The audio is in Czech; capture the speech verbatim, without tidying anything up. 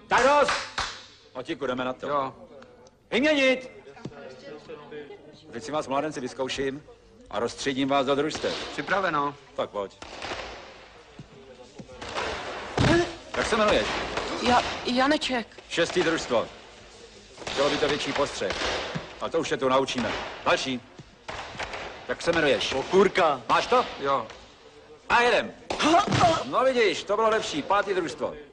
Tak dost! Otíku, jdeme na to. Jo. Vyměnit! Teď si vás, mládenci, vyzkouším a rozstředím vás do družstev. Připraveno. Tak pojď. Jak se jmenuješ? Ja, Janeček. Šestý družstvo. Chtělo by to větší postřeh. A to už se tu naučíme. Další. Jak se jmenuješ? Pokůrka. Máš to? Jo. A jedem. No vidíš, to bylo lepší. Pátý družstvo.